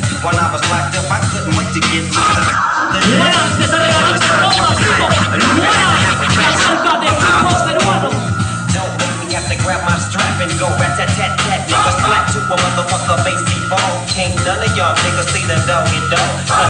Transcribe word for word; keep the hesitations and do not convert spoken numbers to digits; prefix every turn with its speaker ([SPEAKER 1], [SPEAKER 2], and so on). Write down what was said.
[SPEAKER 1] When I was locked up, I couldn't wait to get locked up.
[SPEAKER 2] Buenas, les ha regalado buenas, peruanos.
[SPEAKER 1] Don't make me have to grab my strap and go rat-tat-tat-tat. Niggas flat to a motherfucker, face me fall. Can't none of y'all niggas see the dog and dog.